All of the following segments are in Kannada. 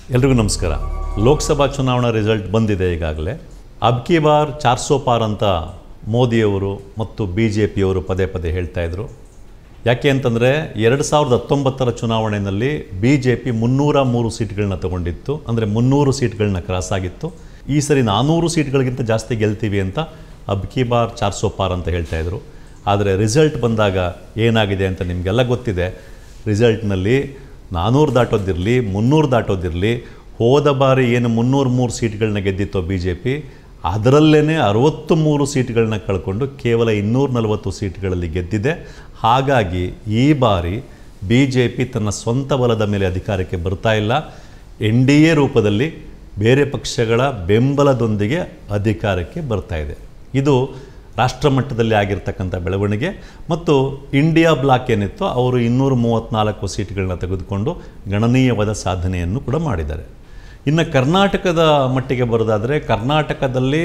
ಎಲ್ರಿಗೂ ನಮಸ್ಕಾರ. ಲೋಕಸಭಾ ಚುನಾವಣಾ ರಿಸಲ್ಟ್ ಬಂದಿದೆ ಈಗಾಗಲೇ. ಅಬ್ ಕಿ ಬಾರ್ 400 ಪಾರ್ ಅಂತ ಮೋದಿಯವರು ಮತ್ತು BJPಯವರು ಪದೇ ಪದೇ ಹೇಳ್ತಾ ಇದ್ರು. ಯಾಕೆ ಅಂತಂದರೆ 2019ರ ಚುನಾವಣೆಯಲ್ಲಿ BJP 303 ಸೀಟ್ಗಳನ್ನ ತಗೊಂಡಿತ್ತು. ಅಂದರೆ 300 ಸೀಟ್ಗಳನ್ನ ಕ್ರಾಸ್ ಆಗಿತ್ತು. ಈ ಸರಿ 400 ಸೀಟ್ಗಳಿಗಿಂತ ಜಾಸ್ತಿ ಗೆಲ್ತೀವಿ ಅಂತ ಅಬ್ ಕಿ ಬಾರ್ 400 ಪಾರ್ ಅಂತ ಹೇಳ್ತಾ ಇದ್ರು. ಆದರೆ ರಿಸಲ್ಟ್ ಬಂದಾಗ ಏನಾಗಿದೆ ಅಂತ ನಿಮಗೆಲ್ಲ ಗೊತ್ತಿದೆ. ರಿಸಲ್ಟ್ನಲ್ಲಿ 400 ದಾಟೋದಿರಲಿ 300 ದಾಟೋದಿರಲಿ, ಹೋದ ಬಾರಿ ಏನು 303 ಸೀಟ್ಗಳನ್ನ ಗೆದ್ದಿತ್ತೋ BJP, ಅದರಲ್ಲೇ 63 ಸೀಟ್ಗಳನ್ನ ಕಳ್ಕೊಂಡು ಕೇವಲ 240 ಸೀಟ್ಗಳಲ್ಲಿ ಗೆದ್ದಿದೆ. ಹಾಗಾಗಿ ಈ ಬಾರಿ BJP ತನ್ನ ಸ್ವಂತ ಬಲದ ಮೇಲೆ ಅಧಿಕಾರಕ್ಕೆ ಬರ್ತಾ ಇಲ್ಲ. NDA ರೂಪದಲ್ಲಿ ಬೇರೆ ಪಕ್ಷಗಳ ಬೆಂಬಲದೊಂದಿಗೆ ಅಧಿಕಾರಕ್ಕೆ ಬರ್ತಾ ಇದೆ. ಇದು ರಾಷ್ಟ್ರ ಮಟ್ಟದಲ್ಲಿ ಆಗಿರ್ತಕ್ಕಂಥ ಬೆಳವಣಿಗೆ. ಮತ್ತು ಇಂಡಿಯಾ ಬ್ಲಾಕ್ ಏನಿತ್ತು ಅವರು 234 ಸೀಟ್ಗಳನ್ನ ತೆಗೆದುಕೊಂಡು ಗಣನೀಯವಾದ ಸಾಧನೆಯನ್ನು ಕೂಡ ಮಾಡಿದ್ದಾರೆ. ಇನ್ನು ಕರ್ನಾಟಕದ ಮಟ್ಟಿಗೆ ಬರೋದಾದರೆ, ಕರ್ನಾಟಕದಲ್ಲಿ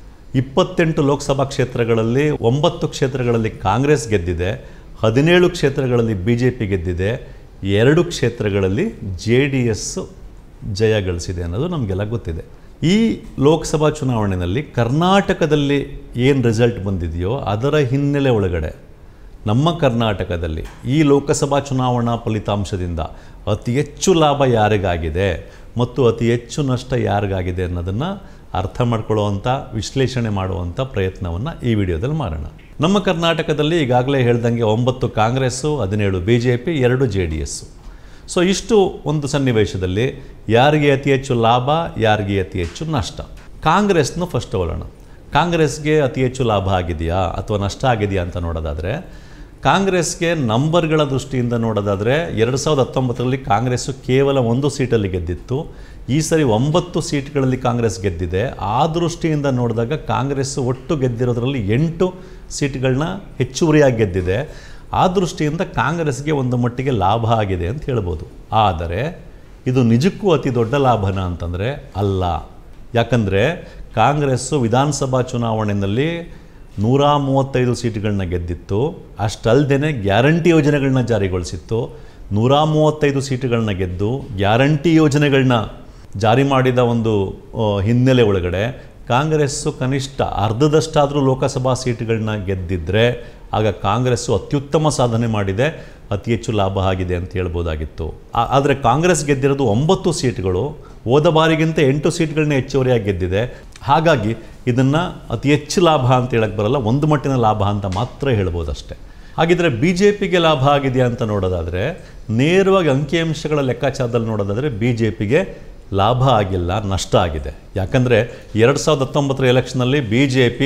28 ಲೋಕಸಭಾ ಕ್ಷೇತ್ರಗಳಲ್ಲಿ 9 ಕ್ಷೇತ್ರಗಳಲ್ಲಿ ಕಾಂಗ್ರೆಸ್ ಗೆದ್ದಿದೆ, 17 ಕ್ಷೇತ್ರಗಳಲ್ಲಿ BJP ಗೆದ್ದಿದೆ, 2 ಕ್ಷೇತ್ರಗಳಲ್ಲಿ JDS ಜಯ ಗಳಿಸಿದೆ ಅನ್ನೋದು ನಮಗೆಲ್ಲ ಗೊತ್ತಿದೆ. ಈ ಲೋಕಸಭಾ ಚುನಾವಣೆಯಲ್ಲಿ ಕರ್ನಾಟಕದಲ್ಲಿ ಏನು ರಿಸಲ್ಟ್ ಬಂದಿದೆಯೋ ಅದರ ಹಿನ್ನೆಲೆ ಒಳಗಡೆ ನಮ್ಮ ಕರ್ನಾಟಕದಲ್ಲಿ ಈ ಲೋಕಸಭಾ ಚುನಾವಣಾ ಫಲಿತಾಂಶದಿಂದ ಅತಿ ಹೆಚ್ಚು ಲಾಭ ಯಾರಿಗಾಗಿದೆ ಮತ್ತು ಅತಿ ಹೆಚ್ಚು ನಷ್ಟ ಯಾರಿಗಾಗಿದೆ ಅನ್ನೋದನ್ನು ಅರ್ಥ ಮಾಡ್ಕೊಳ್ಳುವಂಥ, ವಿಶ್ಲೇಷಣೆ ಮಾಡುವಂಥ ಪ್ರಯತ್ನವನ್ನು ಈ ವಿಡಿಯೋದಲ್ಲಿ ಮಾಡೋಣ. ನಮ್ಮ ಕರ್ನಾಟಕದಲ್ಲಿ ಈಗಾಗಲೇ ಹೇಳ್ದಂಗೆ 9 ಕಾಂಗ್ರೆಸ್ಸು, 17 BJP, 2 JDS. ಸೊ ಇಷ್ಟು ಒಂದು ಸನ್ನಿವೇಶದಲ್ಲಿ ಯಾರಿಗೆ ಅತಿ ಹೆಚ್ಚು ಲಾಭ, ಯಾರಿಗೆ ಅತಿ ಹೆಚ್ಚು ನಷ್ಟ? ಕಾಂಗ್ರೆಸ್ನ ಫಸ್ಟ್ ತಗೊಳ್ಳೋಣ. ಕಾಂಗ್ರೆಸ್ಗೆ ಅತಿ ಹೆಚ್ಚು ಲಾಭ ಆಗಿದೆಯಾ ಅಥವಾ ನಷ್ಟ ಆಗಿದೆಯಾ ಅಂತ ನೋಡೋದಾದರೆ, ಕಾಂಗ್ರೆಸ್ಗೆ ನಂಬರ್ಗಳ ದೃಷ್ಟಿಯಿಂದ ನೋಡೋದಾದರೆ 2019ರಲ್ಲಿ ಕಾಂಗ್ರೆಸ್ಸು ಕೇವಲ 1 ಸೀಟಲ್ಲಿ ಗೆದ್ದಿತ್ತು. ಈ ಸರಿ 9 ಸೀಟ್ಗಳಲ್ಲಿ ಕಾಂಗ್ರೆಸ್ ಗೆದ್ದಿದೆ. ಆ ದೃಷ್ಟಿಯಿಂದ ನೋಡಿದಾಗ ಕಾಂಗ್ರೆಸ್ಸು ಒಟ್ಟು ಗೆದ್ದಿರೋದ್ರಲ್ಲಿ 8 ಸೀಟ್ಗಳನ್ನ ಹೆಚ್ಚುವರಿಯಾಗಿ ಗೆದ್ದಿದೆ. ಆ ದೃಷ್ಟಿಯಿಂದ ಕಾಂಗ್ರೆಸ್ಗೆ ಒಂದು ಮಟ್ಟಿಗೆ ಲಾಭ ಆಗಿದೆ ಅಂತ ಹೇಳ್ಬೋದು. ಆದರೆ ಇದು ನಿಜಕ್ಕೂ ಅತಿ ದೊಡ್ಡ ಲಾಭನ ಅಂತಂದರೆ ಅಲ್ಲ. ಯಾಕಂದರೆ ಕಾಂಗ್ರೆಸ್ಸು ವಿಧಾನಸಭಾ ಚುನಾವಣೆಯಲ್ಲಿ 135 ಸೀಟ್ಗಳನ್ನ ಗೆದ್ದಿತ್ತು. ಅಷ್ಟಲ್ಲದೆ ಗ್ಯಾರಂಟಿ ಯೋಜನೆಗಳನ್ನ ಜಾರಿಗೊಳಿಸಿತ್ತು. 135 ಸೀಟುಗಳನ್ನ ಗೆದ್ದು ಗ್ಯಾರಂಟಿ ಯೋಜನೆಗಳನ್ನ ಜಾರಿ ಮಾಡಿದ ಒಂದು ಹಿನ್ನೆಲೆ ಒಳಗಡೆ ಕಾಂಗ್ರೆಸ್ಸು ಕನಿಷ್ಠ ಅರ್ಧದಷ್ಟಾದರೂ ಲೋಕಸಭಾ ಸೀಟುಗಳನ್ನ ಗೆದ್ದಿದ್ದರೆ ಆಗ ಕಾಂಗ್ರೆಸ್ಸು ಅತ್ಯುತ್ತಮ ಸಾಧನೆ ಮಾಡಿದೆ, ಅತಿ ಹೆಚ್ಚು ಲಾಭ ಆಗಿದೆ ಅಂತ ಹೇಳ್ಬೋದಾಗಿತ್ತು. ಆದರೆ ಕಾಂಗ್ರೆಸ್ ಗೆದ್ದಿರೋದು 9 ಸೀಟ್ಗಳು, ಹೋದ ಬಾರಿಗಿಂತ 8 ಸೀಟ್ಗಳನ್ನ ಹೆಚ್ಚುವರಿಯಾಗಿ ಗೆದ್ದಿದೆ. ಹಾಗಾಗಿ ಇದನ್ನು ಅತಿ ಹೆಚ್ಚು ಲಾಭ ಅಂತ ಹೇಳಕ್ಕೆ ಬರಲ್ಲ, ಒಂದು ಮಟ್ಟಿನ ಲಾಭ ಅಂತ ಮಾತ್ರ ಹೇಳ್ಬೋದಷ್ಟೆ. ಹಾಗಿದ್ರೆ BJPಗೆ ಲಾಭ ಆಗಿದೆಯಾ ಅಂತ ನೋಡೋದಾದರೆ, ನೇರವಾಗಿ ಅಂಕಿಅಂಶಗಳ ಲೆಕ್ಕಾಚಾರದಲ್ಲಿ ನೋಡೋದಾದರೆ BJPಗೆ ಲಾಭ ಆಗಿಲ್ಲ, ನಷ್ಟ ಆಗಿದೆ. ಯಾಕಂದರೆ 2019 ಎಲೆಕ್ಷನಲ್ಲಿ BJP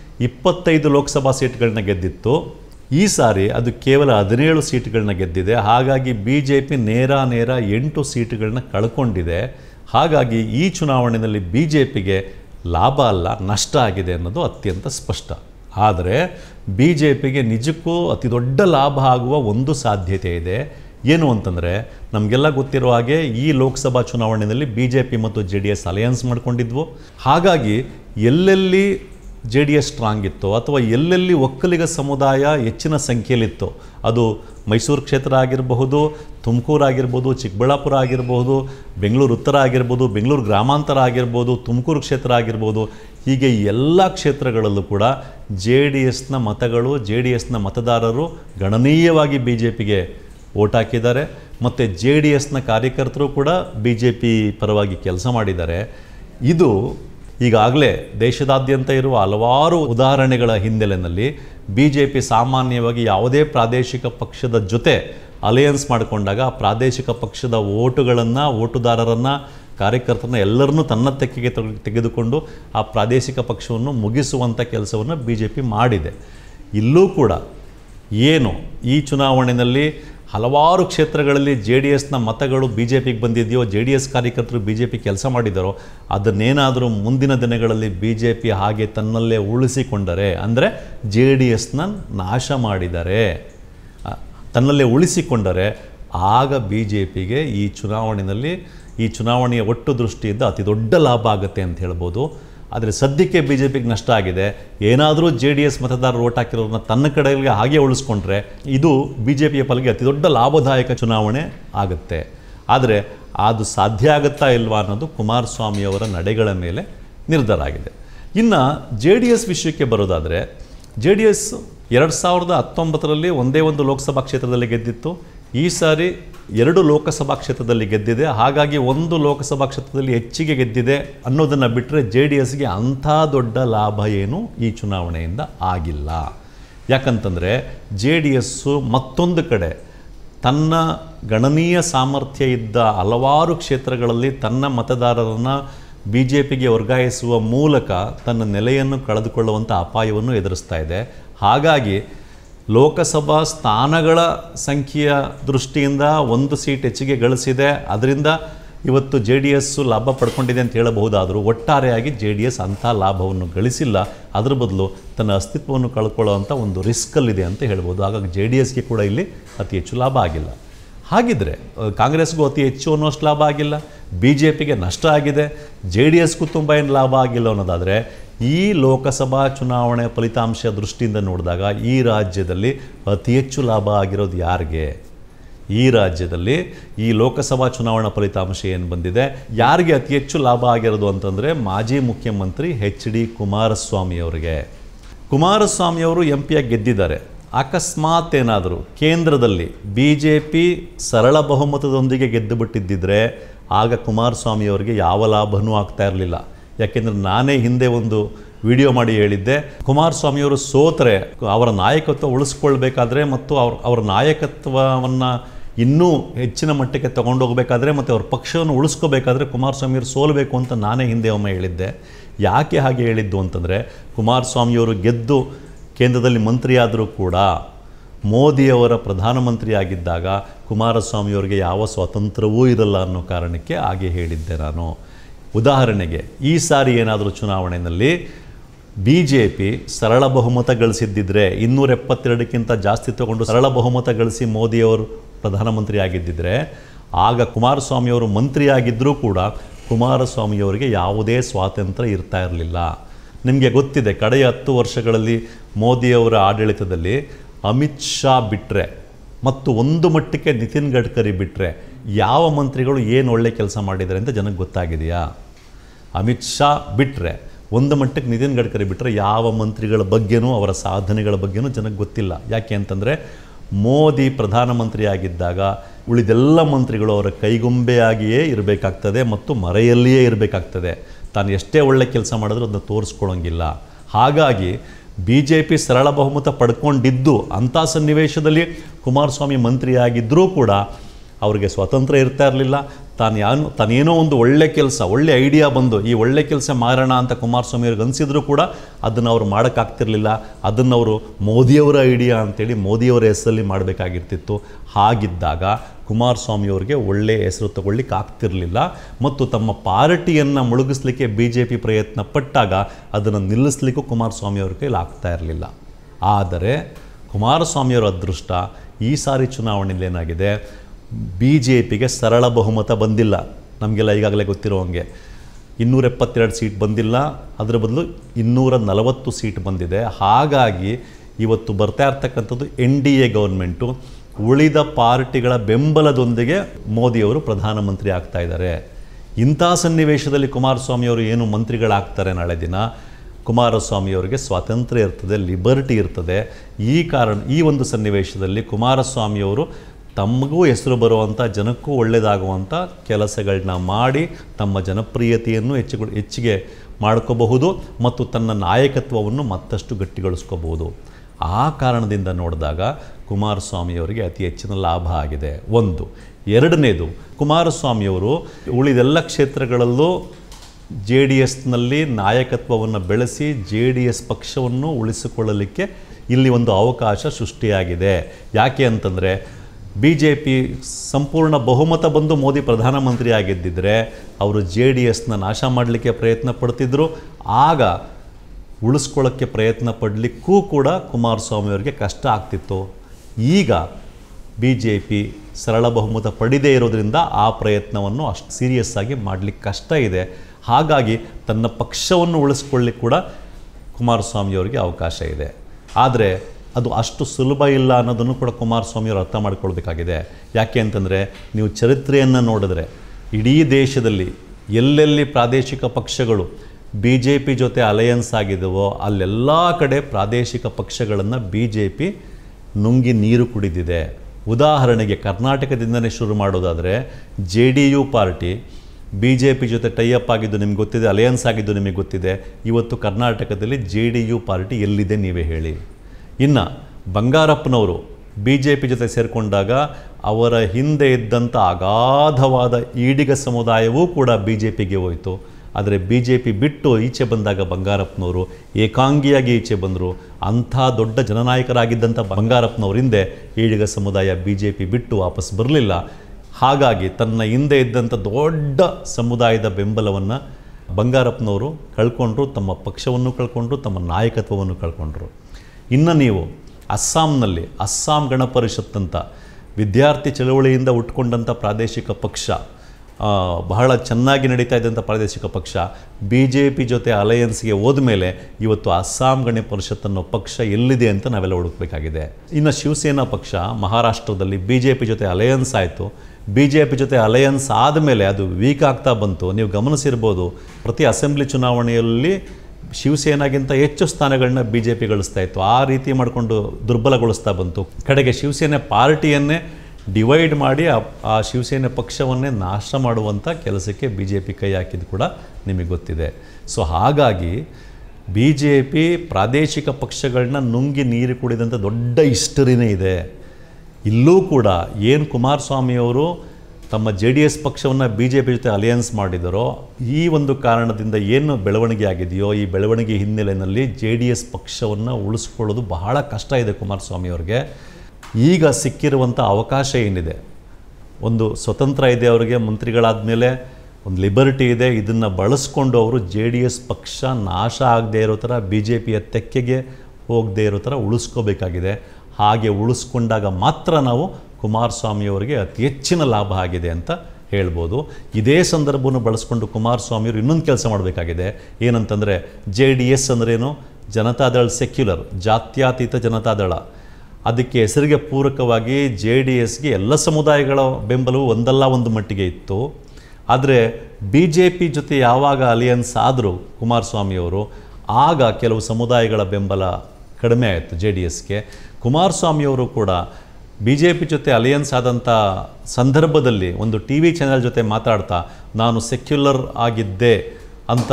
25 ಲೋಕಸಭಾ ಸೀಟ್ಗಳನ್ನ ಗೆದ್ದಿತ್ತು. ಈ ಸಾರಿ ಅದು ಕೇವಲ 17 ಸೀಟ್ಗಳನ್ನ ಗೆದ್ದಿದೆ. ಹಾಗಾಗಿ BJP ನೇರ 8 ಸೀಟುಗಳನ್ನ ಕಳ್ಕೊಂಡಿದೆ. ಹಾಗಾಗಿ ಈ ಚುನಾವಣೆಯಲ್ಲಿ BJPಗೆ ಲಾಭ ಅಲ್ಲ, ನಷ್ಟ ಆಗಿದೆ ಅನ್ನೋದು ಅತ್ಯಂತ ಸ್ಪಷ್ಟ. ಆದರೆ BJPಗೆ ನಿಜಕ್ಕೂ ಅತಿ ದೊಡ್ಡ ಲಾಭ ಆಗುವ ಒಂದು ಸಾಧ್ಯತೆ ಇದೆ. ಏನು ಅಂತಂದರೆ, ನಮಗೆಲ್ಲ ಗೊತ್ತಿರೋ ಹಾಗೆ ಈ ಲೋಕಸಭಾ ಚುನಾವಣೆಯಲ್ಲಿ BJP ಮತ್ತು JDS ಅಲಯನ್ಸ್ ಮಾಡ್ಕೊಂಡಿದ್ವು. ಹಾಗಾಗಿ ಎಲ್ಲೆಲ್ಲಿ JDS ಸ್ಟ್ರಾಂಗ್ ಇತ್ತು ಅಥವಾ ಎಲ್ಲೆಲ್ಲಿ ಒಕ್ಕಲಿಗ ಸಮುದಾಯ ಹೆಚ್ಚಿನ ಸಂಖ್ಯೆಯಲ್ಲಿತ್ತು, ಅದು ಮೈಸೂರು ಕ್ಷೇತ್ರ ಆಗಿರಬಹುದು, ತುಮಕೂರು ಆಗಿರ್ಬೋದು, ಚಿಕ್ಕಬಳ್ಳಾಪುರ ಆಗಿರ್ಬೋದು, ಬೆಂಗಳೂರು ಉತ್ತರ ಆಗಿರ್ಬೋದು, ಬೆಂಗಳೂರು ಗ್ರಾಮಾಂತರ ಆಗಿರ್ಬೋದು, ತುಮಕೂರು ಕ್ಷೇತ್ರ ಆಗಿರ್ಬೋದು, ಹೀಗೆ ಎಲ್ಲ ಕ್ಷೇತ್ರಗಳಲ್ಲೂ ಕೂಡ JDSನ ಮತಗಳು, JDSನ ಮತದಾರರು ಗಣನೀಯವಾಗಿ BJPಗೆ ಓಟ್ ಹಾಕಿದ್ದಾರೆ. ಮತ್ತು JDSನ ಕಾರ್ಯಕರ್ತರು ಕೂಡ BJP ಪರವಾಗಿ ಕೆಲಸ ಮಾಡಿದ್ದಾರೆ. ಇದು ಈಗಾಗಲೇ ದೇಶದಾದ್ಯಂತ ಇರುವ ಹಲವಾರು ಉದಾಹರಣೆಗಳ ಹಿನ್ನೆಲೆಯಲ್ಲಿ BJP ಸಾಮಾನ್ಯವಾಗಿ ಯಾವುದೇ ಪ್ರಾದೇಶಿಕ ಪಕ್ಷದ ಜೊತೆ ಅಲಯನ್ಸ್ ಮಾಡಿಕೊಂಡಾಗ ಆ ಪ್ರಾದೇಶಿಕ ಪಕ್ಷದ ಓಟುಗಳನ್ನು, ಓಟುದಾರರನ್ನು, ಕಾರ್ಯಕರ್ತರನ್ನ ಎಲ್ಲರನ್ನೂ ತನ್ನ ತೆಕ್ಕೆಗೆ ತೆಗೆದುಕೊಂಡು ಆ ಪ್ರಾದೇಶಿಕ ಪಕ್ಷವನ್ನು ಮುಗಿಸುವಂಥ ಕೆಲಸವನ್ನು BJP ಮಾಡಿದೆ. ಇಲ್ಲೂ ಕೂಡ ಏನು ಈ ಚುನಾವಣೆಯಲ್ಲಿ ಹಲವಾರು ಕ್ಷೇತ್ರಗಳಲ್ಲಿ JDSನ ಮತಗಳು BJPಗೆ ಬಂದಿದೆಯೋ, JDS ಕಾರ್ಯಕರ್ತರು BJP ಕೆಲಸ ಮಾಡಿದ್ದಾರೋ, ಅದನ್ನೇನಾದರೂ ಮುಂದಿನ ದಿನಗಳಲ್ಲಿ BJP ಹಾಗೆ ತನ್ನಲ್ಲೇ ಉಳಿಸಿಕೊಂಡರೆ, ಅಂದರೆ JDSನ ನಾಶ ಮಾಡಿದರೆ, ತನ್ನಲ್ಲೇ ಉಳಿಸಿಕೊಂಡರೆ ಆಗ BJPಗೆ ಈ ಚುನಾವಣೆಯ ಒಟ್ಟು ದೃಷ್ಟಿಯಿಂದ ಅತಿ ದೊಡ್ಡ ಲಾಭ ಆಗುತ್ತೆ ಅಂತ ಹೇಳ್ಬೋದು. ಆದರೆ ಸದ್ಯಕ್ಕೆ BJPಗೆ ನಷ್ಟ ಆಗಿದೆ. ಏನಾದರೂ JDS ಮತದಾರರು ಓಟ್ ಹಾಕಿರೋರನ್ನ ತನ್ನ ಕಡೆಗೆ ಹಾಗೆ ಉಳಿಸ್ಕೊಂಡ್ರೆ ಇದು BJPಯ ಪಾಲಿಗೆ ಅತಿ ದೊಡ್ಡ ಲಾಭದಾಯಕ ಚುನಾವಣೆ ಆಗುತ್ತೆ. ಆದರೆ ಅದು ಸಾಧ್ಯ ಆಗುತ್ತಾ ಇಲ್ವಾ ಅನ್ನೋದು ಕುಮಾರಸ್ವಾಮಿಯವರ ನಡೆಗಳ ಮೇಲೆ ನಿರ್ಧಾರ ಆಗಿದೆ. ಇನ್ನು JDS ವಿಷಯಕ್ಕೆ ಬರೋದಾದರೆ, JDS 2019ರಲ್ಲಿ ಒಂದೇ ಒಂದು ಲೋಕಸಭಾ ಕ್ಷೇತ್ರದಲ್ಲಿ ಗೆದ್ದಿತ್ತು. ಈ ಸಾರಿ 2 ಲೋಕಸಭಾ ಕ್ಷೇತ್ರದಲ್ಲಿ ಗೆದ್ದಿದೆ. ಹಾಗಾಗಿ 1 ಲೋಕಸಭಾ ಕ್ಷೇತ್ರದಲ್ಲಿ ಹೆಚ್ಚಿಗೆ ಗೆದ್ದಿದೆ ಅನ್ನೋದನ್ನು ಬಿಟ್ಟರೆ JDSಗೆ ಅಂಥ ದೊಡ್ಡ ಲಾಭ ಏನು ಈ ಚುನಾವಣೆಯಿಂದ ಆಗಿಲ್ಲ. ಯಾಕಂತಂದರೆ JDS ಮತ್ತೊಂದು ಕಡೆ ತನ್ನ ಗಣನೀಯ ಸಾಮರ್ಥ್ಯ ಇದ್ದ ಹಲವಾರು ಕ್ಷೇತ್ರಗಳಲ್ಲಿ ತನ್ನ ಮತದಾರರನ್ನು BJPಗೆ ವರ್ಗಾಯಿಸುವ ಮೂಲಕ ತನ್ನ ನೆಲೆಯನ್ನು ಕಳೆದುಕೊಳ್ಳುವಂಥ ಅಪಾಯವನ್ನು ಎದುರಿಸ್ತಾ ಇದೆ. ಹಾಗಾಗಿ ಲೋಕಸಭಾ ಸ್ಥಾನಗಳ ಸಂಖ್ಯೆಯ ದೃಷ್ಟಿಯಿಂದ 1 ಸೀಟ್ ಹೆಚ್ಚಿಗೆ ಗಳಿಸಿದೆ. ಅದರಿಂದ ಇವತ್ತು JDS ಲಾಭ ಪಡ್ಕೊಂಡಿದೆ ಅಂತ ಹೇಳಬಹುದಾದರೂ ಒಟ್ಟಾರೆಯಾಗಿ JDS ಅಂಥ ಲಾಭವನ್ನು ಗಳಿಸಿಲ್ಲ. ಅದರ ಬದಲು ತನ್ನ ಅಸ್ತಿತ್ವವನ್ನು ಕಳ್ಕೊಳ್ಳುವಂಥ ಒಂದು ರಿಸ್ಕಲ್ಲಿದೆ ಅಂತ ಹೇಳ್ಬೋದು. ಹಾಗಾಗಿ JDSಗೆ ಕೂಡ ಇಲ್ಲಿ ಅತಿ ಹೆಚ್ಚು ಲಾಭ ಆಗಿಲ್ಲ. ಹಾಗಿದ್ರೆ ಕಾಂಗ್ರೆಸ್ಗೂ ಅತಿ ಹೆಚ್ಚು ಅನ್ನೋಷ್ಟು ಲಾಭ ಆಗಿಲ್ಲ, BJPಗೆ ನಷ್ಟ ಆಗಿದೆ, JDSಗೂ ತುಂಬ ಏನು ಲಾಭ ಆಗಿಲ್ಲ ಅನ್ನೋದಾದರೆ, ಈ ಲೋಕಸಭಾ ಚುನಾವಣೆ ಫಲಿತಾಂಶ ದೃಷ್ಟಿಯಿಂದ ನೋಡಿದಾಗ ಈ ರಾಜ್ಯದಲ್ಲಿ ಅತಿ ಹೆಚ್ಚು ಲಾಭ ಆಗಿರೋದು ಯಾರಿಗೆ? ಈ ರಾಜ್ಯದಲ್ಲಿ ಈ ಲೋಕಸಭಾ ಚುನಾವಣಾ ಫಲಿತಾಂಶ ಏನು ಬಂದಿದೆ, ಯಾರಿಗೆ ಅತಿ ಹೆಚ್ಚು ಲಾಭ ಆಗಿರೋದು ಅಂತಂದರೆ ಮಾಜಿ ಮುಖ್ಯಮಂತ್ರಿ HD ಕುಮಾರಸ್ವಾಮಿ ಅವರಿಗೆ. ಕುಮಾರಸ್ವಾಮಿಯವರು MP ಗೆದ್ದಿದ್ದಾರೆ. ಅಕಸ್ಮಾತ್ ಏನಾದರೂ ಕೇಂದ್ರದಲ್ಲಿ BJP ಸರಳ ಬಹುಮತದೊಂದಿಗೆ ಗೆದ್ದು ಬಿಟ್ಟಿದ್ದಿದ್ರೆ ಆಗ ಕುಮಾರಸ್ವಾಮಿಯವರಿಗೆ ಯಾವ ಲಾಭವೂ ಆಗ್ತಾ ಇರಲಿಲ್ಲ. ಯಾಕೆಂದರೆ ನಾನೇ ಹಿಂದೆ ಒಂದು ವಿಡಿಯೋ ಮಾಡಿ ಹೇಳಿದ್ದೆ, ಕುಮಾರಸ್ವಾಮಿಯವರು ಸೋತರೆ ಅವರ ನಾಯಕತ್ವ ಉಳಿಸ್ಕೊಳ್ಬೇಕಾದ್ರೆ ಮತ್ತು ಅವರ ನಾಯಕತ್ವವನ್ನು ಇನ್ನೂ ಹೆಚ್ಚಿನ ಮಟ್ಟಕ್ಕೆ ತೊಗೊಂಡೋಗಬೇಕಾದ್ರೆ ಮತ್ತು ಅವ್ರ ಪಕ್ಷವನ್ನು ಉಳಿಸ್ಕೋಬೇಕಾದ್ರೆ ಕುಮಾರಸ್ವಾಮಿಯವರು ಸೋಲಬೇಕು ಅಂತ ನಾನೇ ಹಿಂದೆ ಒಮ್ಮೆ ಹೇಳಿದ್ದೆ. ಯಾಕೆ ಹಾಗೆ ಹೇಳಿದ್ದು ಅಂತಂದರೆ, ಕುಮಾರಸ್ವಾಮಿಯವರು ಗೆದ್ದು ಕೇಂದ್ರದಲ್ಲಿ ಮಂತ್ರಿಯಾದರೂ ಕೂಡ ಮೋದಿಯವರ ಪ್ರಧಾನಮಂತ್ರಿಯಾಗಿದ್ದಾಗ ಕುಮಾರಸ್ವಾಮಿಯವರಿಗೆ ಯಾವ ಸ್ವಾತಂತ್ರ್ಯವೂ ಇರಲ್ಲ ಅನ್ನೋ ಕಾರಣಕ್ಕೆ ಹಾಗೆ ಹೇಳಿದ್ದೆ ನಾನು. ಉದಾಹರಣೆಗೆ ಈ ಸಾರಿ ಏನಾದರೂ ಚುನಾವಣೆಯಲ್ಲಿ BJP ಸರಳ ಬಹುಮತ ಗಳಿಸಿದ್ದಿದ್ರೆ, 272ಕ್ಕಿಂತ ಜಾಸ್ತಿ ತಗೊಂಡು ಸರಳ ಬಹುಮತ ಗಳಿಸಿ ಮೋದಿಯವರು ಪ್ರಧಾನಮಂತ್ರಿ ಆಗಿದ್ದಿದ್ರೆ, ಆಗ ಕುಮಾರಸ್ವಾಮಿಯವರು ಮಂತ್ರಿಯಾಗಿದ್ದರೂ ಕೂಡ ಕುಮಾರಸ್ವಾಮಿಯವರಿಗೆ ಯಾವುದೇ ಸ್ವಾತಂತ್ರ್ಯ ಇರ್ತಾ ಇರಲಿಲ್ಲ. ನಿಮಗೆ ಗೊತ್ತಿದೆ, ಕಡೆಯ 10 ವರ್ಷಗಳಲ್ಲಿ ಮೋದಿಯವರ ಆಡಳಿತದಲ್ಲಿ ಅಮಿತ್ ಶಾ ಬಿಟ್ಟರೆ ಮತ್ತು ಒಂದು ಮಟ್ಟಕ್ಕೆ ನಿತಿನ್ ಗಡ್ಕರಿ ಬಿಟ್ಟರೆ ಯಾವ ಮಂತ್ರಿಗಳು ಏನು ಒಳ್ಳೆ ಕೆಲಸ ಮಾಡಿದ್ದಾರೆ ಅಂತ ಜನಕ್ಕೆ ಗೊತ್ತಾಗಿದೆಯಾ? ಅಮಿತ್ ಶಾ ಬಿಟ್ಟರೆ, ಒಂದು ಮಟ್ಟಕ್ಕೆ ನಿತಿನ್ ಗಡ್ಕರಿ ಬಿಟ್ಟರೆ ಯಾವ ಮಂತ್ರಿಗಳ ಬಗ್ಗೆನೂ ಅವರ ಸಾಧನೆಗಳ ಬಗ್ಗೆನೂ ಜನಕ್ಕೆ ಗೊತ್ತಿಲ್ಲ. ಯಾಕೆ ಅಂತಂದರೆ, ಮೋದಿ ಪ್ರಧಾನಮಂತ್ರಿ ಆಗಿದ್ದಾಗ ಉಳಿದೆಲ್ಲ ಮಂತ್ರಿಗಳು ಅವರ ಕೈಗೊಂಬೆಯಾಗಿಯೇ ಇರಬೇಕಾಗ್ತದೆ ಮತ್ತು ಮರೆಯಲ್ಲಿಯೇ ಇರಬೇಕಾಗ್ತದೆ. ತಾನು ಎಷ್ಟೇ ಒಳ್ಳೆ ಕೆಲಸ ಮಾಡಿದ್ರೂ ಅದನ್ನು ತೋರಿಸ್ಕೊಳ್ಳೋಂಗಿಲ್ಲ. ಹಾಗಾಗಿ BJP ಸರಳ ಬಹುಮತ ಪಡ್ಕೊಂಡಿದ್ದು ಅಂಥ ಸನ್ನಿವೇಶದಲ್ಲಿ ಕುಮಾರಸ್ವಾಮಿ ಮಂತ್ರಿಯಾಗಿದ್ದರೂ ಕೂಡ ಅವರಿಗೆ ಸ್ವಾತಂತ್ರ್ಯ ಇರ್ತಾ ಇರಲಿಲ್ಲ. ತಾನೇನೋ ಒಂದು ಒಳ್ಳೆ ಕೆಲಸ, ಒಳ್ಳೆ ಐಡಿಯಾ ಬಂದು ಈ ಒಳ್ಳೆ ಕೆಲಸ ಮಾಡೋಣ ಅಂತ ಕುಮಾರಸ್ವಾಮಿಯವ್ರಿಗೆ ಅನಿಸಿದ್ರು ಕೂಡ ಅದನ್ನು ಅವರು ಮಾಡೋಕ್ಕಾಗ್ತಿರ್ಲಿಲ್ಲ. ಅದನ್ನು ಅವರು ಮೋದಿಯವರ ಐಡಿಯಾ ಅಂತೇಳಿ ಮೋದಿಯವರ ಹೆಸರಲ್ಲಿ ಮಾಡಬೇಕಾಗಿರ್ತಿತ್ತು. ಹಾಗಿದ್ದಾಗ ಕುಮಾರಸ್ವಾಮಿಯವ್ರಿಗೆ ಒಳ್ಳೆಯ ಹೆಸರು ತಗೊಳ್ಳಿಕ್ಕೆ ಆಗ್ತಿರಲಿಲ್ಲ ಮತ್ತು ತಮ್ಮ ಪಾರ್ಟಿಯನ್ನು ಮುಳುಗಿಸ್ಲಿಕ್ಕೆ BJP ಪ್ರಯತ್ನ ಪಟ್ಟಾಗ ಅದನ್ನು ನಿಲ್ಲಿಸಲಿಕ್ಕೂ ಕುಮಾರಸ್ವಾಮಿಯವ್ರ ಕೈಲಿ ಆಗ್ತಾ ಇರಲಿಲ್ಲ. ಆದರೆ ಕುಮಾರಸ್ವಾಮಿಯವರ ಅದೃಷ್ಟ ಈ ಸಾರಿ ಚುನಾವಣೆಯಲ್ಲಿ ಏನಾಗಿದೆ, BJPಗೆ ಸರಳ ಬಹುಮತ ಬಂದಿಲ್ಲ. ನಮಗೆಲ್ಲ ಈಗಾಗಲೇ ಗೊತ್ತಿರೋ ಹಾಗೆ 272 ಸೀಟ್ ಬಂದಿಲ್ಲ, ಅದರ ಬದಲು 240 ಸೀಟ್ ಬಂದಿದೆ. ಹಾಗಾಗಿ ಇವತ್ತು ಬರ್ತಾ ಇರ್ತಕ್ಕಂಥದ್ದು NDA ಗೌರ್ಮೆಂಟು ಉಳಿದ ಪಾರ್ಟಿಗಳ ಬೆಂಬಲದೊಂದಿಗೆ ಮೋದಿಯವರು ಪ್ರಧಾನಮಂತ್ರಿ ಆಗ್ತಾ ಇದ್ದಾರೆ. ಇಂಥ ಸನ್ನಿವೇಶದಲ್ಲಿ ಕುಮಾರಸ್ವಾಮಿಯವರು ಏನು ಮಂತ್ರಿಗಳಾಗ್ತಾರೆ ನಾಳೆ ದಿನ, ಕುಮಾರಸ್ವಾಮಿಯವರಿಗೆ ಸ್ವಾತಂತ್ರ್ಯ ಇರ್ತದೆ, ಲಿಬರ್ಟಿ ಇರ್ತದೆ. ಈ ಒಂದು ಸನ್ನಿವೇಶದಲ್ಲಿ ಕುಮಾರಸ್ವಾಮಿಯವರು ತಮಗೂ ಹೆಸರು ಬರುವಂಥ, ಜನಕ್ಕೂ ಒಳ್ಳೆಯದಾಗುವಂಥ ಕೆಲಸಗಳನ್ನ ಮಾಡಿ ತಮ್ಮ ಜನಪ್ರಿಯತೆಯನ್ನು ಹೆಚ್ಚಿಗೆ ಮಾಡ್ಕೋಬಹುದು ಮತ್ತು ತನ್ನ ನಾಯಕತ್ವವನ್ನು ಮತ್ತಷ್ಟು ಗಟ್ಟಿಗೊಳಿಸ್ಕೋಬಹುದು. ಆ ಕಾರಣದಿಂದ ನೋಡಿದಾಗ ಕುಮಾರಸ್ವಾಮಿಯವರಿಗೆ ಅತಿ ಹೆಚ್ಚಿನ ಲಾಭ ಆಗಿದೆ. ಒಂದು. ಎರಡನೇದು, ಕುಮಾರಸ್ವಾಮಿಯವರು ಉಳಿದೆಲ್ಲ ಕ್ಷೇತ್ರಗಳಲ್ಲೂ JDSನಲ್ಲಿ ನಾಯಕತ್ವವನ್ನು ಬೆಳೆಸಿ JDS ಪಕ್ಷವನ್ನು ಉಳಿಸಿಕೊಳ್ಳಲಿಕ್ಕೆ ಇಲ್ಲಿ ಒಂದು ಅವಕಾಶ ಸೃಷ್ಟಿಯಾಗಿದೆ. ಯಾಕೆ ಅಂತಂದರೆ, BJP ಸಂಪೂರ್ಣ ಬಹುಮತ ಬಂದು ಮೋದಿ ಪ್ರಧಾನಮಂತ್ರಿ ಆಗಿದ್ದಿದ್ರೆ ಅವರು JDSನ ನಾಶ ಮಾಡಲಿಕ್ಕೆ ಪ್ರಯತ್ನ ಪಡ್ತಿದ್ರು. ಆಗ ಉಳಿಸ್ಕೊಳ್ಳೋಕ್ಕೆ ಪ್ರಯತ್ನ ಪಡಲಿಕ್ಕೂ ಕೂಡ ಕುಮಾರಸ್ವಾಮಿಯವರಿಗೆ ಕಷ್ಟ ಆಗ್ತಿತ್ತು. ಈಗ BJP ಸರಳ ಬಹುಮತ ಪಡೆದೇ ಇರೋದ್ರಿಂದ ಆ ಪ್ರಯತ್ನವನ್ನು ಅಷ್ಟು ಸೀರಿಯಸ್ ಆಗಿ ಮಾಡಲಿಕ್ಕೆ ಕಷ್ಟ ಇದೆ. ಹಾಗಾಗಿ ತನ್ನ ಪಕ್ಷವನ್ನು ಉಳಿಸ್ಕೊಳ್ಳಿಕ್ಕೆ ಕೂಡ ಕುಮಾರಸ್ವಾಮಿಯವರಿಗೆ ಅವಕಾಶ ಇದೆ. ಆದರೆ ಅದು ಅಷ್ಟು ಸುಲಭ ಇಲ್ಲ ಅನ್ನೋದನ್ನು ಕೂಡ ಕುಮಾರಸ್ವಾಮಿಯವರು ಅರ್ಥ ಮಾಡ್ಕೊಳ್ಬೇಕಾಗಿದೆ. ಯಾಕೆ ಅಂತಂದರೆ, ನೀವು ಚರಿತ್ರೆಯನ್ನು ನೋಡಿದ್ರೆ ಇಡೀ ದೇಶದಲ್ಲಿ ಎಲ್ಲೆಲ್ಲಿ ಪ್ರಾದೇಶಿಕ ಪಕ್ಷಗಳು ಬಿ ಜೆ ಪಿ ಜೊತೆ ಅಲಯನ್ಸ್ ಆಗಿದವೋ ಅಲ್ಲೆಲ್ಲ ಕಡೆ ಪ್ರಾದೇಶಿಕ ಪಕ್ಷಗಳನ್ನು ಬಿ ಜೆ ಪಿ ನುಂಗಿ ನೀರು ಕುಡಿದಿದೆ. ಉದಾಹರಣೆಗೆ ಕರ್ನಾಟಕದಿಂದನೇ ಶುರು ಮಾಡೋದಾದರೆ J D U party B J P ಜೊತೆ ಟೈಅಪ್ ಆಗಿದ್ದು ನಿಮ್ಗೆ ಗೊತ್ತಿದೆ, ಅಲಯನ್ಸ್ ಆಗಿದ್ದು ನಿಮಗೆ ಗೊತ್ತಿದೆ. ಇವತ್ತು ಕರ್ನಾಟಕದಲ್ಲಿ ಜೆ ಡಿ ಯು ಪಾರ್ಟಿ ಎಲ್ಲಿದೆ ನೀವೇ ಹೇಳಿ. ಇನ್ನು ಬಂಗಾರಪ್ಪನವರು ಬಿ ಜೆ ಪಿ ಜೊತೆ ಸೇರಿಕೊಂಡಾಗ ಅವರ ಹಿಂದೆ ಇದ್ದಂಥ ಅಗಾಧವಾದ ಈಡಿಗ ಸಮುದಾಯವೂ ಕೂಡ ಬಿ ಜೆ ಪಿಗೆ ಹೋಯಿತು. ಆದರೆ ಬಿ ಜೆ ಪಿ ಬಿಟ್ಟು ಈಚೆ ಬಂದಾಗ ಬಂಗಾರಪ್ಪನವರು ಏಕಾಂಗಿಯಾಗಿ ಈಚೆ ಬಂದರು. ಅಂಥ ದೊಡ್ಡ ಜನನಾಯಕರಾಗಿದ್ದಂಥ ಬಂಗಾರಪ್ಪನವ್ರ ಹಿಂದೆ ಈಡಿಗ ಸಮುದಾಯ ಬಿ ಜೆ ಪಿ ಬಿಟ್ಟು ವಾಪಸ್ ಬರಲಿಲ್ಲ. ಹಾಗಾಗಿ ತನ್ನ ಹಿಂದೆ ಇದ್ದಂಥ ದೊಡ್ಡ ಸಮುದಾಯದ ಬೆಂಬಲವನ್ನು ಬಂಗಾರಪ್ಪನವರು ಕಳ್ಕೊಂಡ್ರು, ತಮ್ಮ ಪಕ್ಷವನ್ನು ಕಳ್ಕೊಂಡ್ರು, ತಮ್ಮ ನಾಯಕತ್ವವನ್ನು ಕಳ್ಕೊಂಡ್ರು. ಇನ್ನು ನೀವು ಅಸ್ಸಾಂನಲ್ಲಿ ಅಸ್ಸಾಂ ಗಣ ಪರಿಷತ್ ಅಂತ ವಿದ್ಯಾರ್ಥಿ ಚಳವಳಿಯಿಂದ ಹುಟ್ಕೊಂಡಂಥ ಪ್ರಾದೇಶಿಕ ಪಕ್ಷ, ಬಹಳ ಚೆನ್ನಾಗಿ ನಡೀತಾ ಇದ್ದಂಥ ಪ್ರಾದೇಶಿಕ ಪಕ್ಷ ಬಿ ಜೆ ಪಿ ಜೊತೆ ಅಲಯನ್ಸ್ಗೆ ಹೋದ್ಮೇಲೆ ಇವತ್ತು ಅಸ್ಸಾಂ ಗಣ ಪರಿಷತ್ ಅನ್ನೋ ಪಕ್ಷ ಎಲ್ಲಿದೆ ಅಂತ ನಾವೆಲ್ಲ ಹುಡುಕಬೇಕಾಗಿದೆ. ಇನ್ನು ಶಿವಸೇನಾ ಪಕ್ಷ ಮಹಾರಾಷ್ಟ್ರದಲ್ಲಿ ಬಿ ಜೆ ಪಿ ಜೊತೆ ಅಲಯನ್ಸ್ ಆಯಿತು. ಬಿ ಜೆ ಪಿ ಜೊತೆ ಅಲಯನ್ಸ್ ಆದಮೇಲೆ ಅದು ವೀಕ್ ಆಗ್ತಾ ಬಂತು. ನೀವು ಗಮನಿಸಿರ್ಬೋದು, ಪ್ರತಿ ಅಸೆಂಬ್ಲಿ ಚುನಾವಣೆಯಲ್ಲಿ ಶಿವಸೇನಾಗಿಂತ ಹೆಚ್ಚು ಸ್ಥಾನಗಳನ್ನ ಬಿ ಜೆ ಪಿ ಗಳಿಸ್ತಾ ಇತ್ತು. ಆ ರೀತಿ ಮಾಡಿಕೊಂಡು ದುರ್ಬಲಗೊಳಿಸ್ತಾ ಬಂತು. ಕಡೆಗೆ ಶಿವಸೇನೆ ಪಾರ್ಟಿಯನ್ನೇ ಡಿವೈಡ್ ಮಾಡಿ ಆ ಶಿವಸೇನೆ ಪಕ್ಷವನ್ನೇ ನಾಶ ಮಾಡುವಂಥ ಕೆಲಸಕ್ಕೆ ಬಿ ಜೆ ಪಿ ಕೈ ಹಾಕಿದ್ದು ಕೂಡ ನಿಮಗೆ ಗೊತ್ತಿದೆ. ಸೊ ಹಾಗಾಗಿ ಬಿ ಜೆ ಪಿ ಪ್ರಾದೇಶಿಕ ಪಕ್ಷಗಳನ್ನ ನುಂಗಿ ನೀರು ಕುಡಿದಂಥ ದೊಡ್ಡ ಹಿಸ್ಟರಿನೇ ಇದೆ. ಇಲ್ಲೂ ಕೂಡ ಏನು ಕುಮಾರಸ್ವಾಮಿಯವರು ತಮ್ಮ ಜೆ ಡಿ ಎಸ್ ಪಕ್ಷವನ್ನು ಬಿ ಜೆ ಪಿ ಜೊತೆ ಅಲಯನ್ಸ್ ಮಾಡಿದರೋ, ಈ ಒಂದು ಕಾರಣದಿಂದ ಏನು ಬೆಳವಣಿಗೆ ಆಗಿದೆಯೋ, ಈ ಬೆಳವಣಿಗೆ ಹಿನ್ನೆಲೆಯಲ್ಲಿ ಜೆ ಡಿ ಎಸ್ ಪಕ್ಷವನ್ನು ಉಳಿಸ್ಕೊಳ್ಳೋದು ಬಹಳ ಕಷ್ಟ ಇದೆ ಕುಮಾರಸ್ವಾಮಿಯವ್ರಿಗೆ. ಈಗ ಸಿಕ್ಕಿರುವಂಥ ಅವಕಾಶ ಏನಿದೆ, ಒಂದು ಸ್ವತಂತ್ರ ಇದೆ ಅವರಿಗೆ, ಮಂತ್ರಿಗಳಾದ ಮೇಲೆ ಒಂದು ಲಿಬರ್ಟಿ ಇದೆ, ಇದನ್ನು ಬಳಸ್ಕೊಂಡು ಅವರು ಜೆ ಡಿ ಎಸ್ ಪಕ್ಷ ನಾಶ ಆಗದೇ ಇರೋ ಥರ, ಬಿ ಜೆ ಪಿಯ ತೆಕ್ಕೆಗೆ ಹೋಗದೇ ಇರೋ ಥರ ಉಳಿಸ್ಕೋಬೇಕಾಗಿದೆ. ಹಾಗೆ ಉಳಿಸ್ಕೊಂಡಾಗ ಮಾತ್ರ ನಾವು ಕುಮಾರಸ್ವಾಮಿಯವರಿಗೆ ಅತಿ ಹೆಚ್ಚಿನ ಲಾಭ ಆಗಿದೆ ಅಂತ ಹೇಳ್ಬೋದು. ಇದೇ ಸಂದರ್ಭವನ್ನು ಬಳಸ್ಕೊಂಡು ಕುಮಾರಸ್ವಾಮಿಯವರು ಇನ್ನೊಂದು ಕೆಲಸ ಮಾಡಬೇಕಾಗಿದೆ. ಏನಂತಂದರೆ, ಜೆ ಡಿ ಎಸ್ ಅಂದ್ರೇನು? ಜನತಾದಳ ಸೆಕ್ಯುಲರ್, ಜಾತ್ಯತೀತ ಜನತಾದಳ. ಅದಕ್ಕೆ ಹೆಸರಿಗೆ ಪೂರಕವಾಗಿ ಜೆ ಡಿ ಎಸ್ಗೆ ಎಲ್ಲ ಸಮುದಾಯಗಳ ಬೆಂಬಲವು ಒಂದಲ್ಲ ಒಂದು ಮಟ್ಟಿಗೆ ಇತ್ತು. ಆದರೆ ಬಿ ಜೆ ಪಿ ಜೊತೆ ಯಾವಾಗ ಅಲಿಯನ್ಸ್ ಆದರೂ ಕುಮಾರಸ್ವಾಮಿಯವರು, ಆಗ ಕೆಲವು ಸಮುದಾಯಗಳ ಬೆಂಬಲ ಕಡಿಮೆ ಆಯಿತು ಜೆ ಡಿ ಎಸ್ಗೆ. ಕುಮಾರಸ್ವಾಮಿಯವರು ಕೂಡ ಬಿ ಜೆ ಪಿ ಜೊತೆ ಅಲಿಯನ್ಸ್ ಆದಂಥ ಸಂದರ್ಭದಲ್ಲಿ ಒಂದು ಟಿ ವಿ ಚಾನೆಲ್ ಜೊತೆ ಮಾತಾಡ್ತಾ, ನಾನು ಸೆಕ್ಯುಲರ್ ಆಗಿದ್ದೆ ಅಂತ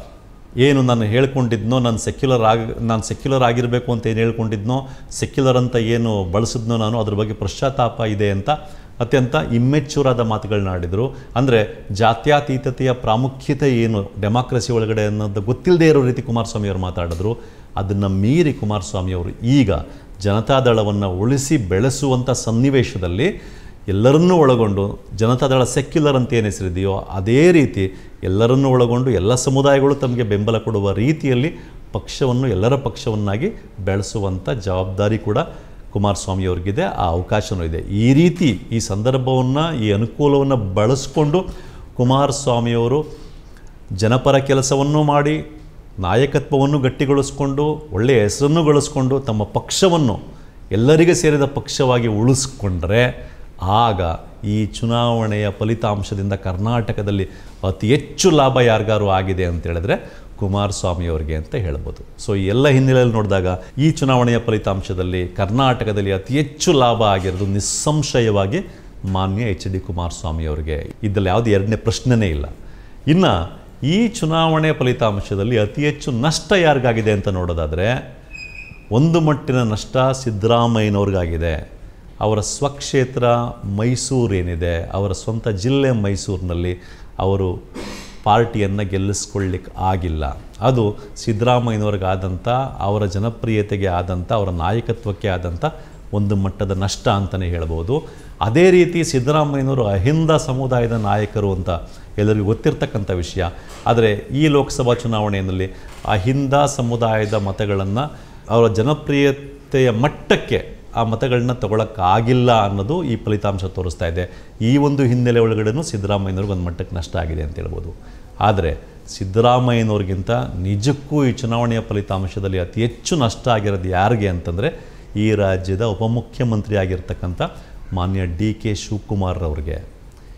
ಏನು ನಾನು ಹೇಳ್ಕೊಂಡಿದ್ನೋ, ನಾನು ಸೆಕ್ಯುಲರ್ ಆಗಿರಬೇಕು ಅಂತ ಏನು ಹೇಳ್ಕೊಂಡಿದ್ನೋ, ಸೆಕ್ಯುಲರ್ ಅಂತ ಏನು ಬಳಸಿದ್ನೋ ನಾನು, ಅದ್ರ ಬಗ್ಗೆ ಪಶ್ಚಾತ್ತಾಪ ಇದೆ ಅಂತ ಅತ್ಯಂತ ಇಮ್ಮೆಚೂರಾದ ಮಾತುಗಳನ್ನ ಆಡಿದರು. ಅಂದರೆ ಜಾತ್ಯತೀತತೆಯ ಪ್ರಾಮುಖ್ಯತೆ ಏನು ಡೆಮಾಕ್ರಸಿ ಒಳಗಡೆ ಅನ್ನೋದು ಗೊತ್ತಿಲ್ಲದೆ ಇರೋ ರೀತಿ ಕುಮಾರಸ್ವಾಮಿಯವರು ಮಾತಾಡಿದ್ರು. ಅದನ್ನು ಮೀರಿ ಕುಮಾರಸ್ವಾಮಿಯವರು ಈಗ ಜನತಾದಳವನ್ನು ಉಳಿಸಿ ಬೆಳೆಸುವಂಥ ಸನ್ನಿವೇಶದಲ್ಲಿ ಎಲ್ಲರನ್ನೂ ಒಳಗೊಂಡು, ಜನತಾದಳ ಸೆಕ್ಯುಲರ್ ಅಂತ ಏನು ಹೆಸರಿದೆಯೋ ಅದೇ ರೀತಿ ಎಲ್ಲರನ್ನೂ ಒಳಗೊಂಡು ಎಲ್ಲ ಸಮುದಾಯಗಳು ತಮಗೆ ಬೆಂಬಲ ಕೊಡುವ ರೀತಿಯಲ್ಲಿ ಪಕ್ಷವನ್ನು, ಎಲ್ಲರ ಪಕ್ಷವನ್ನಾಗಿ ಬೆಳೆಸುವಂಥ ಜವಾಬ್ದಾರಿ ಕೂಡ ಕುಮಾರಸ್ವಾಮಿಯವ್ರಿಗಿದೆ, ಆ ಅವಕಾಶವೂ ಇದೆ. ಈ ರೀತಿ ಈ ಸಂದರ್ಭವನ್ನು, ಈ ಅನುಕೂಲವನ್ನು ಬಳಸ್ಕೊಂಡು ಕುಮಾರಸ್ವಾಮಿಯವರು ಜನಪರ ಕೆಲಸವನ್ನು ಮಾಡಿ, ನಾಯಕತ್ವವನ್ನು ಗಟ್ಟಿಗೊಳಿಸ್ಕೊಂಡು, ಒಳ್ಳೆಯ ಹೆಸರನ್ನು ಗಳಿಸ್ಕೊಂಡು, ತಮ್ಮ ಪಕ್ಷವನ್ನು ಎಲ್ಲರಿಗೆ ಸೇರಿದ ಪಕ್ಷವಾಗಿ ಉಳಿಸ್ಕೊಂಡ್ರೆ ಆಗ ಈ ಚುನಾವಣೆಯ ಫಲಿತಾಂಶದಿಂದ ಕರ್ನಾಟಕದಲ್ಲಿ ಅತಿ ಹೆಚ್ಚು ಲಾಭ ಯಾರಿಗಾರು ಆಗಿದೆ ಅಂತ ಹೇಳಿದ್ರೆ ಕುಮಾರಸ್ವಾಮಿಯವರಿಗೆ ಅಂತ ಹೇಳ್ಬೋದು. ಸೊ ಈ ಎಲ್ಲ ಹಿನ್ನೆಲೆಯಲ್ಲಿ ನೋಡಿದಾಗ ಈ ಚುನಾವಣೆಯ ಫಲಿತಾಂಶದಲ್ಲಿ ಕರ್ನಾಟಕದಲ್ಲಿ ಅತಿ ಹೆಚ್ಚು ಲಾಭ ಆಗಿರೋದು ನಿಸ್ಸಂಶಯವಾಗಿ ಮಾನ್ಯ ಎಚ್ ಡಿ ಕುಮಾರಸ್ವಾಮಿಯವರಿಗೆ. ಇದರಲ್ಲಿ ಯಾವುದೇ ಎರಡನೇ ಪ್ರಶ್ನೆನೇ ಇಲ್ಲ. ಇನ್ನು ಈ ಚುನಾವಣೆಯ ಫಲಿತಾಂಶದಲ್ಲಿ ಅತಿ ಹೆಚ್ಚು ನಷ್ಟ ಯಾರಿಗಾಗಿದೆ ಅಂತ ನೋಡೋದಾದರೆ, ಒಂದು ಮಟ್ಟಿನ ನಷ್ಟ ಸಿದ್ದರಾಮಯ್ಯನವ್ರಿಗಾಗಿದೆ. ಅವರ ಸ್ವಕ್ಷೇತ್ರ ಮೈಸೂರು ಏನಿದೆ, ಅವರ ಸ್ವಂತ ಜಿಲ್ಲೆ ಮೈಸೂರಿನಲ್ಲಿ ಅವರು ಪಾರ್ಟಿಯನ್ನು ಗೆಲ್ಲಿಸ್ಕೊಳ್ಳಿಕ್ಕೆ ಆಗಿಲ್ಲ. ಅದು ಸಿದ್ದರಾಮಯ್ಯನವ್ರಿಗಾದಂಥ, ಅವರ ಜನಪ್ರಿಯತೆಗೆ ಆದಂಥ, ಅವರ ನಾಯಕತ್ವಕ್ಕೆ ಆದಂಥ ಒಂದು ಮಟ್ಟದ ನಷ್ಟ ಅಂತಲೇ ಹೇಳ್ಬೋದು. ಅದೇ ರೀತಿ ಸಿದ್ದರಾಮಯ್ಯನವರು ಅಹಿಂದ ಸಮುದಾಯದ ನಾಯಕರು ಅಂತ ಎಲ್ಲರಿಗೂ ಗೊತ್ತಿರ್ತಕ್ಕಂಥ ವಿಷಯ. ಆದರೆ ಈ ಲೋಕಸಭಾ ಚುನಾವಣೆಯಲ್ಲಿ ಅಹಿಂದ ಸಮುದಾಯದ ಮತಗಳನ್ನು ಅವರ ಜನಪ್ರಿಯತೆಯ ಮಟ್ಟಕ್ಕೆ ಆ ಮತಗಳನ್ನ ತಗೊಳ್ಳೋಕ್ಕಾಗಿಲ್ಲ ಅನ್ನೋದು ಈ ಫಲಿತಾಂಶ ತೋರಿಸ್ತಾ ಇದೆ. ಈ ಒಂದು ಹಿನ್ನೆಲೆ ಒಳಗಡೆನೂ ಸಿದ್ದರಾಮಯ್ಯನವ್ರಿಗೆ ಒಂದು ಮಟ್ಟಕ್ಕೆ ನಷ್ಟ ಆಗಿದೆ ಅಂತ ಹೇಳ್ಬೋದು. ಆದರೆ ಸಿದ್ದರಾಮಯ್ಯನವ್ರಿಗಿಂತ ನಿಜಕ್ಕೂ ಈ ಚುನಾವಣೆಯ ಫಲಿತಾಂಶದಲ್ಲಿ ಅತಿ ಹೆಚ್ಚು ನಷ್ಟ ಆಗಿರೋದು ಯಾರಿಗೆ ಅಂತಂದರೆ, ಈ ರಾಜ್ಯದ ಉಪಮುಖ್ಯಮಂತ್ರಿ ಆಗಿರ್ತಕ್ಕಂಥ ಮಾನ್ಯ ಡಿ ಕೆ ಶಿವಕುಮಾರ್ರವ್ರಿಗೆ.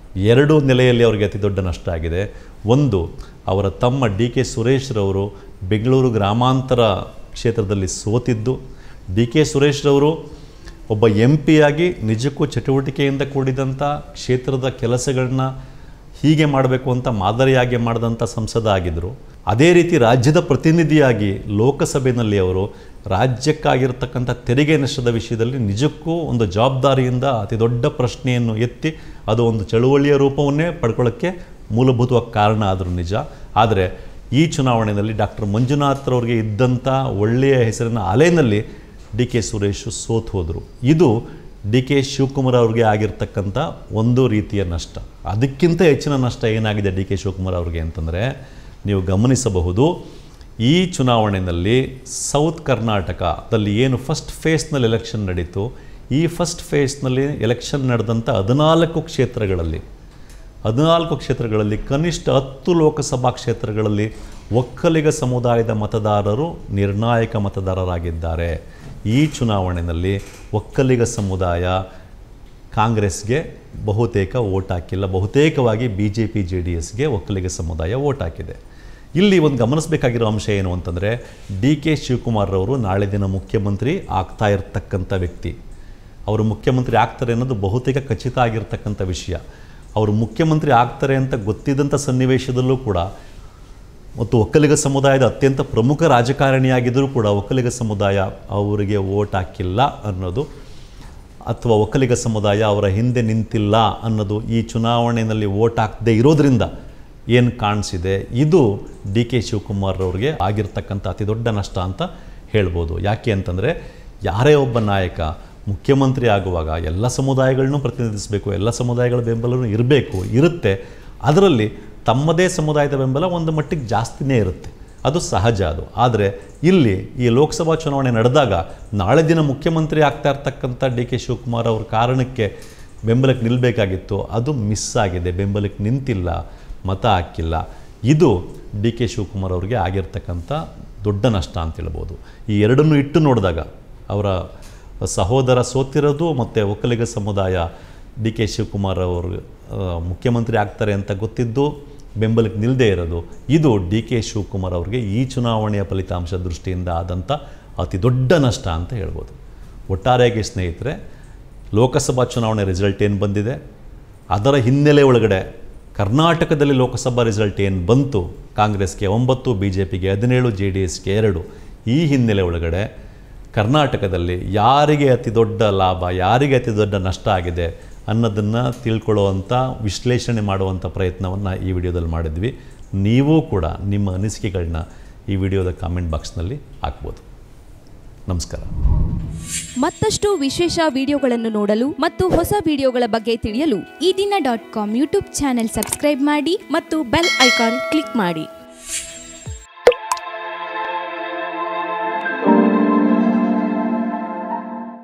ಎರಡೂ ನೆಲೆಯಲ್ಲಿ ಅವರಿಗೆ ಅತಿ ದೊಡ್ಡ ನಷ್ಟ ಆಗಿದೆ. ಒಂದು, ಅವರ ತಮ್ಮ ಡಿ ಕೆ ಸುರೇಶ್ರವರು ಬೆಂಗಳೂರು ಗ್ರಾಮಾಂತರ ಕ್ಷೇತ್ರದಲ್ಲಿ ಸೋತಿದ್ದು. ಡಿ ಕೆ ಸುರೇಶ್ರವರು ಒಬ್ಬ MP ಆಗಿ ನಿಜಕ್ಕೂ ಚಟುವಟಿಕೆಯಿಂದ ಕೂಡಿದಂಥ ಕ್ಷೇತ್ರದ ಕೆಲಸಗಳನ್ನ ಹೀಗೆ ಮಾಡಬೇಕು ಅಂತ ಮಾದರಿಯಾಗಿ ಮಾಡಿದಂಥ ಸಂಸದ ಆಗಿದ್ದರು. ಅದೇ ರೀತಿ ರಾಜ್ಯದ ಪ್ರತಿನಿಧಿಯಾಗಿ ಲೋಕಸಭೆಯಲ್ಲಿ ಅವರು ರಾಜ್ಯಕ್ಕಾಗಿರ್ತಕ್ಕಂಥ ತೆರಿಗೆ ನಷ್ಟದ ವಿಷಯದಲ್ಲಿ ನಿಜಕ್ಕೂ ಒಂದು ಜವಾಬ್ದಾರಿಯಿಂದ ಅತಿ ದೊಡ್ಡ ಪ್ರಶ್ನೆಯನ್ನು ಎತ್ತಿ ಅದು ಒಂದು ಚಳುವಳಿಯ ರೂಪವನ್ನೇ ಪಡ್ಕೊಳ್ಳೋಕ್ಕೆ ಮೂಲಭೂತವಾಗಿ ಕಾರಣ ಆದರೂ ನಿಜ. ಆದರೆ ಈ ಚುನಾವಣೆಯಲ್ಲಿ ಡಾಕ್ಟರ್ ಮಂಜುನಾಥ್ರವ್ರಿಗೆ ಇದ್ದಂಥ ಒಳ್ಳೆಯ ಹೆಸರಿನ ಅಲೆಯಲ್ಲಿ ಡಿ ಕೆ ಸುರೇಶ್ ಸೋತು ಹೋದರು. ಇದು ಡಿ ಕೆ ಶಿವಕುಮಾರ್ ಅವ್ರಿಗೆ ಆಗಿರ್ತಕ್ಕಂಥ ಒಂದು ರೀತಿಯ ನಷ್ಟ. ಅದಕ್ಕಿಂತ ಹೆಚ್ಚಿನ ನಷ್ಟ ಏನಾಗಿದೆ ಡಿ ಕೆ ಶಿವಕುಮಾರ್ ಅವ್ರಿಗೆ ಅಂತಂದರೆ, ನೀವು ಗಮನಿಸಬಹುದು, ಈ ಚುನಾವಣೆಯಲ್ಲಿ ಸೌತ್ ಕರ್ನಾಟಕದಲ್ಲಿ ಏನು ಫಸ್ಟ್ ಫೇಸ್ನಲ್ಲಿ ಎಲೆಕ್ಷನ್ ನಡೀತು, ಈ ಫಸ್ಟ್ ಫೇಸ್ನಲ್ಲಿ ಎಲೆಕ್ಷನ್ ನಡೆದಂಥ 14 ಕ್ಷೇತ್ರಗಳಲ್ಲಿ ಕನಿಷ್ಠ 10 ಲೋಕಸಭಾ ಕ್ಷೇತ್ರಗಳಲ್ಲಿ ಒಕ್ಕಲಿಗ ಸಮುದಾಯದ ಮತದಾರರು ನಿರ್ಣಾಯಕ ಮತದಾರರಾಗಿದ್ದಾರೆ. ಈ ಚುನಾವಣೆಯಲ್ಲಿ ಒಕ್ಕಲಿಗ ಸಮುದಾಯ ಕಾಂಗ್ರೆಸ್ಗೆ ಬಹುತೇಕ ವೋಟ್ ಹಾಕಿಲ್ಲ. ಬಹುತೇಕವಾಗಿ BJP JDSಗೆ ಒಕ್ಕಲಿಗ ಸಮುದಾಯ ವೋಟ್ ಹಾಕಿದೆ. ಇಲ್ಲಿ ಒಂದು ಗಮನಿಸಬೇಕಾಗಿರೋ ಅಂಶ ಏನು ಅಂತಂದರೆ, ಡಿ ಕೆ ಶಿವಕುಮಾರ್ ಅವರು ನಾಳೆ ದಿನ ಮುಖ್ಯಮಂತ್ರಿ ಆಗ್ತಾ ಇರ್ತಕ್ಕಂಥ ವ್ಯಕ್ತಿ. ಅವರು ಮುಖ್ಯಮಂತ್ರಿ ಆಗ್ತಾರೆ ಅನ್ನೋದು ಬಹುತೇಕ ಖಚಿತ ಆಗಿರ್ತಕ್ಕಂಥ ವಿಷಯ. ಅವರು ಮುಖ್ಯಮಂತ್ರಿ ಆಗ್ತಾರೆ ಅಂತ ಗೊತ್ತಿದ್ದಂಥ ಸನ್ನಿವೇಶದಲ್ಲೂ ಕೂಡ, ಮತ್ತು ಒಕ್ಕಲಿಗ ಸಮುದಾಯದ ಅತ್ಯಂತ ಪ್ರಮುಖ ರಾಜಕಾರಣಿಯಾಗಿದ್ದರೂ ಕೂಡ ಒಕ್ಕಲಿಗ ಸಮುದಾಯ ಅವರಿಗೆ ವೋಟ್ ಹಾಕಿಲ್ಲ ಅನ್ನೋದು, ಅಥವಾ ಒಕ್ಕಲಿಗ ಸಮುದಾಯ ಅವರ ಹಿಂದೆ ನಿಂತಿಲ್ಲ ಅನ್ನೋದು ಈ ಚುನಾವಣೆಯಲ್ಲಿ ವೋಟ್ ಹಾಕದೇ ಇರೋದ್ರಿಂದ ಏನು ಕಾಣಿಸಿದೆ, ಇದು ಡಿ ಕೆ ಶಿವಕುಮಾರ್ ಅವ್ರಿಗೆ ಆಗಿರ್ತಕ್ಕಂಥ ಅತಿ ದೊಡ್ಡ ನಷ್ಟ ಅಂತ ಹೇಳ್ಬೋದು. ಯಾಕೆ ಅಂತಂದರೆ, ಯಾರೇ ಒಬ್ಬ ನಾಯಕ ಮುಖ್ಯಮಂತ್ರಿ ಆಗುವಾಗ ಎಲ್ಲ ಸಮುದಾಯಗಳನ್ನೂ ಪ್ರತಿನಿಧಿಸಬೇಕು, ಎಲ್ಲ ಸಮುದಾಯಗಳ ಬೆಂಬಲವೂ ಇರುತ್ತೆ. ಅದರಲ್ಲಿ ತಮ್ಮದೇ ಸಮುದಾಯದ ಬೆಂಬಲ ಒಂದು ಮಟ್ಟಿಗೆ ಜಾಸ್ತಿನೇ ಇರುತ್ತೆ, ಅದು ಸಹಜ. ಆದರೆ ಇಲ್ಲಿ ಈ ಲೋಕಸಭಾ ಚುನಾವಣೆ ನಡೆದಾಗ ನಾಳೆ ದಿನ ಮುಖ್ಯಮಂತ್ರಿ ಆಗ್ತಾ ಇರ್ತಕ್ಕಂಥ ಡಿ ಕೆ ಶಿವಕುಮಾರ್ ಅವ್ರ ಕಾರಣಕ್ಕೆ ಬೆಂಬಲಕ್ಕೆ ನಿಲ್ಲಬೇಕಾಗಿತ್ತು, ಅದು ಮಿಸ್ ಆಗಿದೆ. ಬೆಂಬಲಕ್ಕೆ ನಿಂತಿಲ್ಲ, ಮತ ಹಾಕಿಲ್ಲ. ಇದು ಡಿ ಕೆ ಶಿವಕುಮಾರ್ ಅವ್ರಿಗೆ ಆಗಿರ್ತಕ್ಕಂಥ ದೊಡ್ಡ ನಷ್ಟ ಅಂತ ಹೇಳ್ಬೋದು. ಈ ಎರಡನ್ನೂ ಇಟ್ಟು ನೋಡಿದಾಗ, ಅವರ ಸಹೋದರ ಸೋತಿರೋದು ಮತ್ತು ಒಕ್ಕಲಿಗ ಸಮುದಾಯ ಡಿ ಕೆ ಶಿವಕುಮಾರ್ ಅವರು ಮುಖ್ಯಮಂತ್ರಿ ಆಗ್ತಾರೆ ಅಂತ ಗೊತ್ತಿದ್ದು ಬೆಂಬಲಕ್ಕೆ ನಿಲ್ಲದೇ ಇರೋದು, ಇದು ಡಿ ಕೆ ಶಿವಕುಮಾರ್ ಅವ್ರಿಗೆ ಈ ಚುನಾವಣೆಯ ಫಲಿತಾಂಶ ದೃಷ್ಟಿಯಿಂದ ಆದಂಥ ಅತಿ ದೊಡ್ಡ ನಷ್ಟ ಅಂತ ಹೇಳ್ಬೋದು. ಒಟ್ಟಾರೆಯಾಗಿ ಸ್ನೇಹಿತರೆ, ಲೋಕಸಭಾ ಚುನಾವಣೆ ರಿಸಲ್ಟ್ ಏನು ಬಂದಿದೆ, ಅದರ ಹಿನ್ನೆಲೆ ಒಳಗಡೆ ಕರ್ನಾಟಕದಲ್ಲಿ ಲೋಕಸಭಾ ರಿಸಲ್ಟ್ ಏನು ಬಂತು, ಕಾಂಗ್ರೆಸ್ಗೆ 9, BJPಗೆ 17, JDSಗೆ 2. ಈ ಹಿನ್ನೆಲೆ ಒಳಗಡೆ ಕರ್ನಾಟಕದಲ್ಲಿ ಯಾರಿಗೆ ಅತಿ ದೊಡ್ಡ ಲಾಭ, ಯಾರಿಗೆ ಅತಿ ದೊಡ್ಡ ನಷ್ಟ ಆಗಿದೆ ಅನ್ನೋದನ್ನು ತಿಳ್ಕೊಳ್ಳುವಂಥ, ವಿಶ್ಲೇಷಣೆ ಮಾಡುವಂಥ ಪ್ರಯತ್ನವನ್ನು ಈ ವಿಡಿಯೋದಲ್ಲಿ ಮಾಡಿದ್ವಿ. ನೀವೂ ಕೂಡ ನಿಮ್ಮ ಅನಿಸಿಕೆಗಳನ್ನ ಈ ವಿಡಿಯೋದ ಕಾಮೆಂಟ್ ಬಾಕ್ಸ್ನಲ್ಲಿ ಹಾಕ್ಬೋದು. ನಮಸ್ಕಾರ. ಮತ್ತಷ್ಟು ವಿಶೇಷ ವಿಡಿಯೋಗಳನ್ನು ನೋಡಲು ಮತ್ತು ಹೊಸ ವಿಡಿಯೋಗಳ ಬಗ್ಗೆ ತಿಳಿಯಲು ಈ ದಿನ .com ಯೂಟ್ಯೂಬ್ ಚಾನೆಲ್ ಸಬ್ಸ್ಕ್ರೈಬ್ ಮಾಡಿ ಮತ್ತು ಬೆಲ್ ಐಕಾನ್ ಕ್ಲಿಕ್ ಮಾಡಿ.